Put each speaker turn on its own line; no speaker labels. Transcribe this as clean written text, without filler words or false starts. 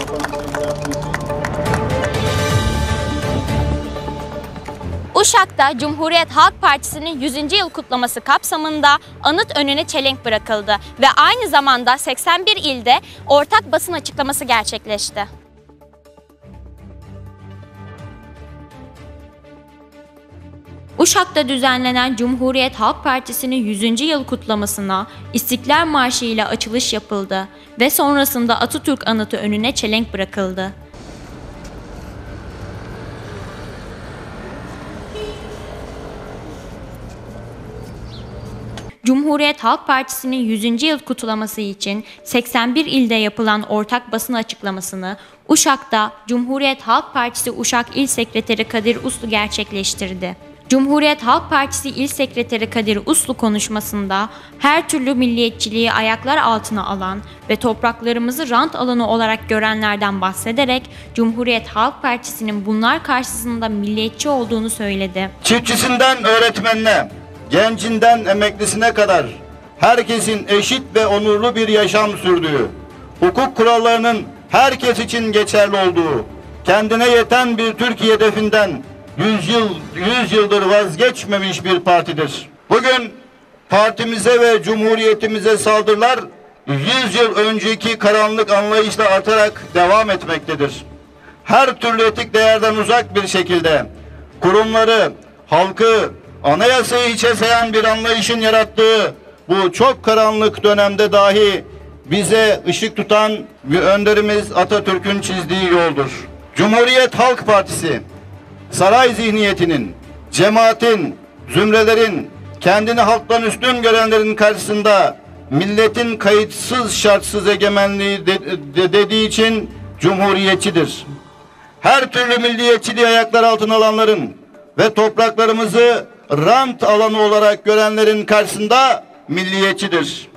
Uşak'ta Cumhuriyet Halk Partisi'nin 100. yıl kutlaması kapsamında anıt önüne çelenk bırakıldı ve aynı zamanda 81 ilde ortak basın açıklaması gerçekleşti. Uşak'ta düzenlenen Cumhuriyet Halk Partisi'nin 100. yıl kutlamasına İstiklal Marşı ile açılış yapıldı ve sonrasında Atatürk Anıtı önüne çelenk bırakıldı. Cumhuriyet Halk Partisi'nin 100. yıl kutlaması için 81 ilde yapılan ortak basın açıklamasını Uşak'ta Cumhuriyet Halk Partisi Uşak İl Sekreteri Kadir Uslu gerçekleştirdi. Cumhuriyet Halk Partisi İl Sekreteri Kadir Uslu konuşmasında her türlü milliyetçiliği ayaklar altına alan ve topraklarımızı rant alanı olarak görenlerden bahsederek Cumhuriyet Halk Partisi'nin bunlar karşısında milliyetçi olduğunu söyledi.
Çiftçisinden öğretmenine, gencinden emeklisine kadar herkesin eşit ve onurlu bir yaşam sürdüğü, hukuk kurallarının herkes için geçerli olduğu, kendine yeten bir Türkiye hedefinden 100 yıldır vazgeçmemiş bir partidir. Bugün partimize ve cumhuriyetimize saldırılar 100 yıl önceki karanlık anlayışla artarak devam etmektedir. Her türlü etik değerden uzak bir şekilde kurumları, halkı, anayasayı hiçe sayan bir anlayışın yarattığı bu çok karanlık dönemde dahi bize ışık tutan bir önderimiz Atatürk'ün çizdiği yoldur. Cumhuriyet Halk Partisi, saray zihniyetinin, cemaatin, zümrelerin, kendini halktan üstün görenlerin karşısında milletin kayıtsız şartsız egemenliği dediği için cumhuriyetçidir. Her türlü milliyetçiliği ayaklar altına alanların ve topraklarımızı rant alanı olarak görenlerin karşısında milliyetçidir.